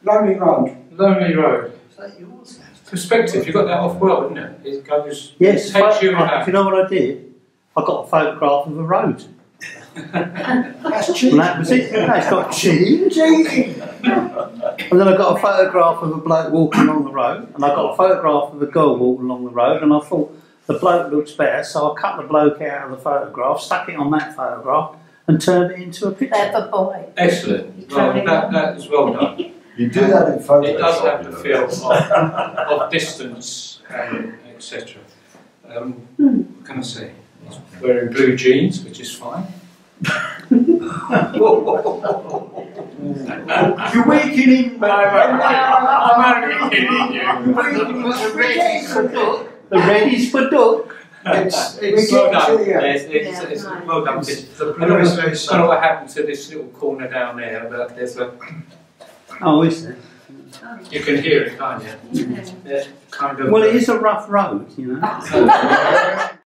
Lonely Road. Lonely Road. Is that yours? Perspective, you got that off well, didn't it? It goes. Yes, It takes you in do that. you know what I did? I got a photograph of a road. That's cheap. And that was it. It's got cheap. Cheating. And then I got a photograph of a bloke walking along the road, and I got a photograph of a girl walking along the road, and I thought the bloke looks better, so I cut the bloke out of the photograph, stuck it on that photograph, and turned it into a picture. Clever boy. Excellent. Well, that is well done. You do that in photos. It does have the feel of distance, etc. What can I say? He's wearing blue jeans, which is fine. You're weakening. I'm only kidding you. The red is for duck. It's Well done. getting to the It's well done. The I don't know what happened to this little corner down there, but there's a. Oh, is there? You can hear it, can't you? Yeah, kind of. Well, it is a rough road, you know.